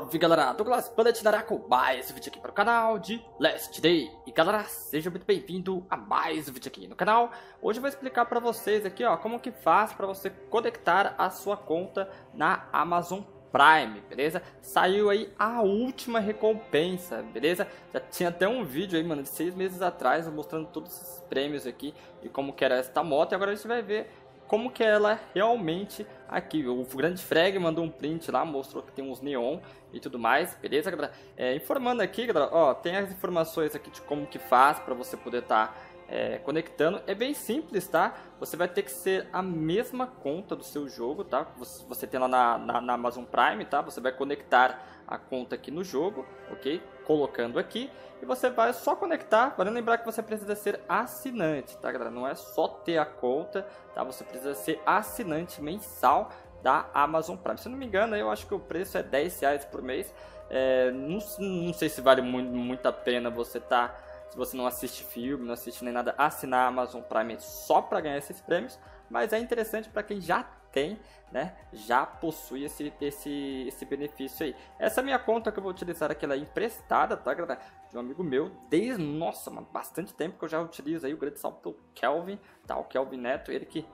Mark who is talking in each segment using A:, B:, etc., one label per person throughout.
A: Salve galera, Douglas Bullet Naraku, mais um vídeo aqui para o canal de Last Day. E galera, seja muito bem-vindo a mais um vídeo aqui no canal. Hoje eu vou explicar para vocês aqui, ó, como que faz para você conectar a sua conta na Amazon Prime, beleza? Saiu aí a última recompensa, beleza? Já tinha até um vídeo aí, mano, de 6 meses atrás, mostrando todos esses prêmios aqui e como que era esta moto. E agora a gente vai ver como que ela é realmente aqui. O Grande Frag mandou um print lá, mostrou que tem uns neon e tudo mais, beleza, galera? Informando aqui, galera, ó, tem as informações aqui de como que faz para você poder estar conectando. É bem simples, tá? Você vai ter que ser a mesma conta do seu jogo, tá? Você tem lá na Amazon Prime, tá? Você vai conectar a conta aqui no jogo, ok? Colocando aqui e você vai só conectar. Vale lembrar que você precisa ser assinante, tá, galera? Não é só ter a conta, tá? Você precisa ser assinante mensal da Amazon Prime. Se eu não me engano, eu acho que o preço é R$10 por mês. Não sei se vale muito a pena você se você não assiste filme, não assiste nem nada, assinar a Amazon Prime só para ganhar esses prêmios, mas é interessante para quem já tem, né, já possui esse benefício aí. Essa minha conta que eu vou utilizar aqui, ela é emprestada, tá, galera, de um amigo meu, desde, nossa, mano, bastante tempo que eu já utilizo aí. O grande salve pro Kelvin, tá, o Kelvin Neto, ele que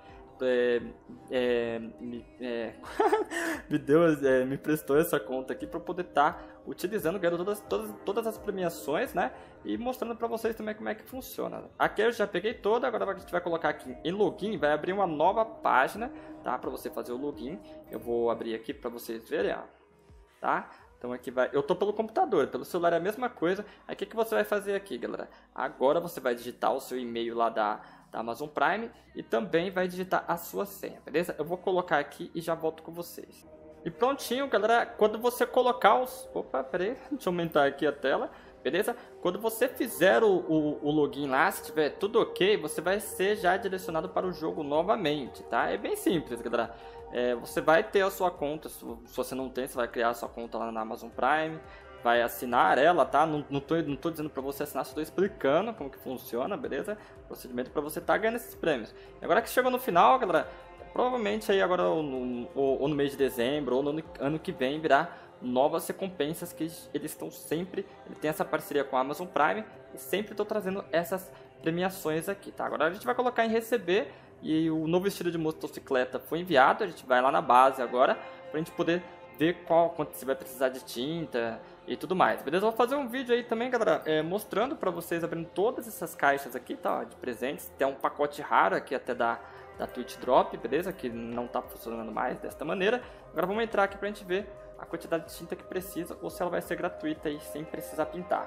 A: me prestou essa conta aqui para poder estar utilizando, ganhando todas as premiações, né? E mostrando para vocês também como é que funciona. Aqui eu já peguei toda, agora a gente vai colocar aqui em login, vai abrir uma nova página, tá? Para você fazer o login. Eu vou abrir aqui para vocês verem, ó, tá? Então aqui vai, eu tô pelo computador, pelo celular é a mesma coisa. Aí o que você vai fazer aqui, galera? Agora você vai digitar o seu e-mail lá da Amazon Prime e também vai digitar a sua senha, beleza? Eu vou colocar aqui e já volto com vocês. E prontinho, galera, quando você colocar os... Opa, peraí, deixa eu aumentar aqui a tela, beleza? Quando você fizer o login lá, se tiver tudo ok, você vai ser já direcionado para o jogo novamente, tá? É bem simples, galera. Você vai ter a sua conta, se você não tem, você vai criar a sua conta lá na Amazon Prime, vai assinar ela, tá? Não tô dizendo para você assinar, só tô explicando como que funciona, beleza? Procedimento para você estar ganhando esses prêmios. E agora que chegou no final, galera, provavelmente aí agora ou no mês de dezembro ou no ano que vem virá novas recompensas que eles estão sempre, ele tem essa parceria com a Amazon Prime e sempre estou trazendo essas premiações aqui, tá? Agora a gente vai colocar em receber e o novo estilo de motocicleta foi enviado. A gente vai lá na base agora para a gente poder ver quanto você vai precisar de tinta e tudo mais, beleza? Eu vou fazer um vídeo aí também, galera, mostrando para vocês, abrindo todas essas caixas aqui, tá, de presentes. Tem um pacote raro aqui até da Twitch Drop, beleza? Que não tá funcionando mais desta maneira. Agora vamos entrar aqui pra gente ver a quantidade de tinta que precisa ou se ela vai ser gratuita e sem precisar pintar.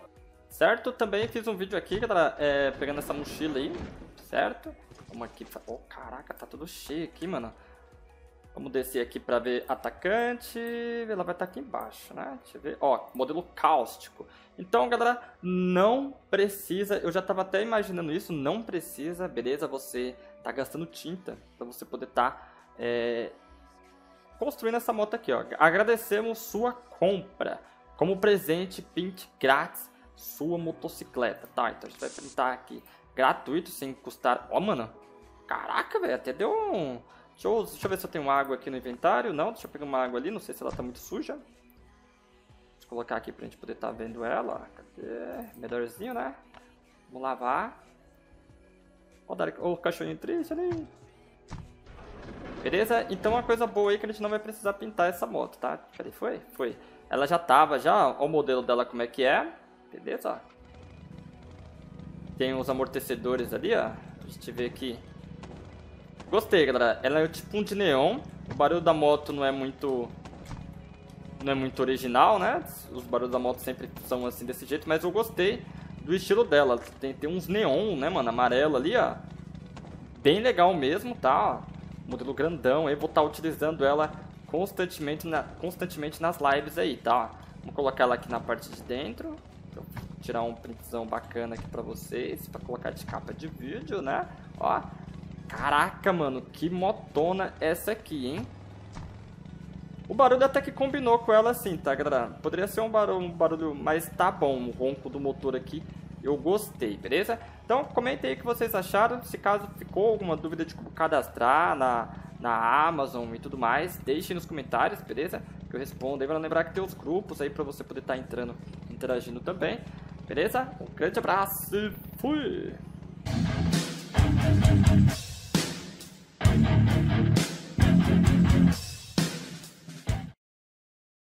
A: Certo? Também fiz um vídeo aqui, galera, pegando essa mochila aí, certo? Vamos aqui, oh, caraca, tá tudo cheio aqui, mano. Vamos descer aqui para ver atacante. Ela vai estar aqui embaixo, né? Deixa eu ver. Ó, modelo cáustico. Então, galera, não precisa. Eu já estava até imaginando isso. Não precisa, beleza? Você tá gastando tinta para você poder estar construindo essa moto aqui, ó. Agradecemos sua compra. Como presente, pinte grátis sua motocicleta, tá? Então a gente vai pintar aqui gratuito, sem custar. Ó, mano. Caraca, velho. Até deu um. Deixa eu ver se eu tenho água aqui no inventário. Não, deixa eu pegar uma água ali. Não sei se ela tá muito suja. Deixa eu colocar aqui pra gente poder estar vendo ela. Cadê? Melhorzinho, né? Vamos lavar. Ó, o cachorrinho triste ali. Beleza? Então uma coisa boa aí que a gente não vai precisar pintar essa moto, tá? Peraí, foi? Foi. Ela já tava, já. Ó o modelo dela como é que é. Beleza? Tem os amortecedores ali, ó. A gente vê aqui. Gostei, galera. Ela é tipo um de neon. O barulho da moto não é muito original, né? Os barulhos da moto sempre são assim desse jeito, mas eu gostei do estilo dela. Tem uns neon, né, mano? Amarelo ali, ó. Bem legal mesmo, tá? Modelo grandão aí. Vou estar utilizando ela constantemente nas lives aí, tá? Vamos colocar ela aqui na parte de dentro. Vou tirar um printzão bacana aqui pra vocês, pra colocar de capa de vídeo, né? Ó. Caraca, mano, que motona essa aqui, hein? O barulho até que combinou com ela assim, tá, galera? Poderia ser um barulho, mas tá bom. O ronco do motor aqui, eu gostei, beleza? Então, comentem aí o que vocês acharam. Se caso ficou alguma dúvida de como cadastrar na Amazon e tudo mais, deixem nos comentários, beleza? que eu respondo. E vale lembrar que tem os grupos aí pra você poder estar entrando, interagindo também. Beleza? Um grande abraço e fui!